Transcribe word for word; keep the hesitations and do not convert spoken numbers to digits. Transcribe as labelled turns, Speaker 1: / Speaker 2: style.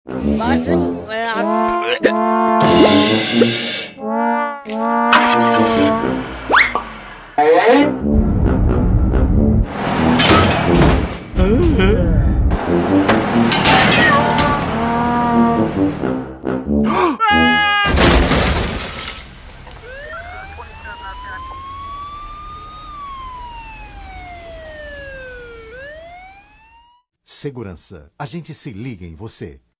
Speaker 1: Mas, é, a-
Speaker 2: Segurança. A gente se liga em você.